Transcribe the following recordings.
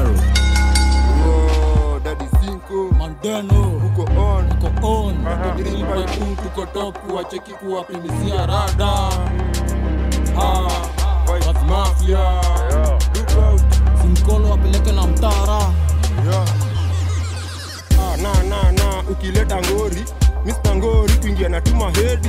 sparrow. Oh, daddy Sinkolo Mandeno uko on tuko top kuwacheki kuwapimizia rada. White Mafia, look out. Sinkolo wapeleke na mtara. Na ukileta ngori Mr. Ngori kuingia na tuma hedi.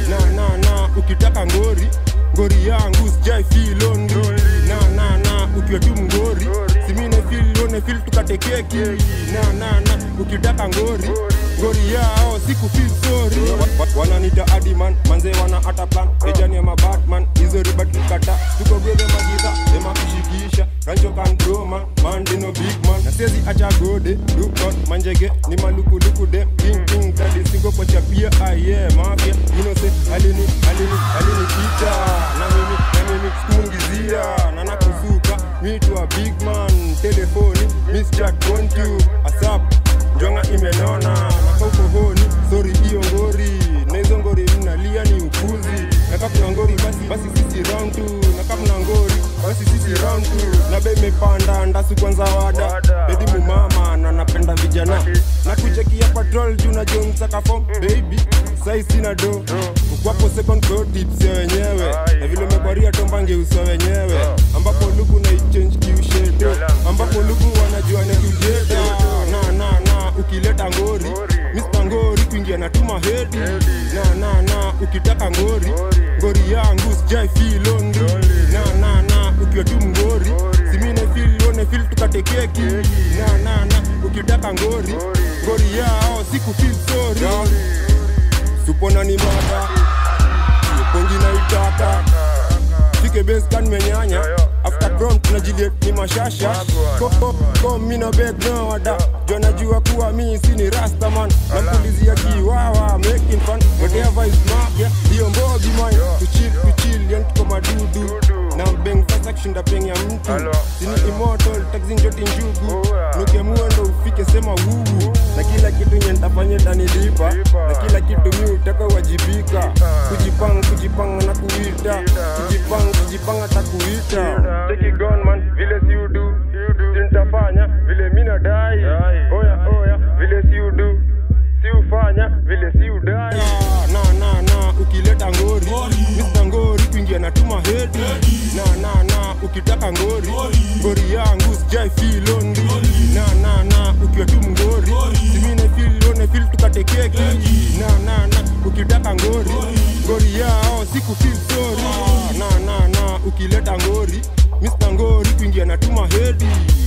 Na ukitaka ngori yangu sijai feel lonely. Na ukiwa tu mngori simine feel tukate keki. Na ukitaka ngori yao siku feel sorry. Wananita adiman manze wana ata plan kejani ya mabatman hizo riba tukata tuko gwele magiza ema kushikisha rancho kan broma man dino big man na sezi acha gode look out manjege ni maluku de king daddy singo pocha pia mafia you know say alini kita na mimi skungizia na nakuzuka me to a big man telefoni miss chat want you asap njonga imenona makauko honi sorry hiyo ngori na hizo ngori mnalia ni upuzi na kama ngori basi sisi round 2 na kama ngori basi sisi round 2 na bei imepanda ndasu kwanza wada baby mumama na napenda vijana na kuchekia patrol juu na John saka form baby sai sina do ukwapo second pro tips ya wenyewe na vile umekwaria tombange uso wenyewe ambapo lugu na change kiushedo ambapo lugu wanajua na kiujeda na ukileta ngori Mr. Ngori kuingia na tuma hedi. Na ukitaka ngori yangu sijai feel lonely. Na ukiwa tu mngori simine feel tukate keki. Na ukitaka ngori yao siku feel sorry. Supona ni mata pongi na itata fike base kan menyanya after ground tunajilet ni mashasha kom mina beg no wada jona jua kuwa mimi si ni rasta man na kulizia kiwawa making fun whatever is mafia hiyo mbogi man kuchill yan tuko madudu na bang fast action da bang ya mtu sini immortal taxi njoti njugu nukemua ndo ufike sema wuu na kila kitu nitafanya danilipa na kila kitu mimi utaka wajibika kujipanga na kuita kujipanga takuita take it gone man vile si udu nitafanya vile mimi nadai oya vile si udu si ufanya vile si udai na ukileta ngori Mr. Ngori kuingia na tuma hedi. Na ukitaka ngori yangu sijai feel lonely. Na ukiwa tu mngori simine feel tukate keki. Na ukitaka ngori yao siku feel sorry. Na ukileta ngori Mr. Ngori kuingia na tuma hedi.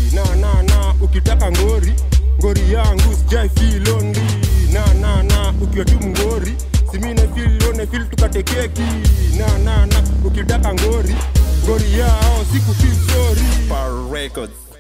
Na ukitaka ngori yangu sijai feel lonely. Na ukiwa tu mngori simine feel tukate keki. Na ukitaka ngori yao siku feel sorry. Sparrow Records.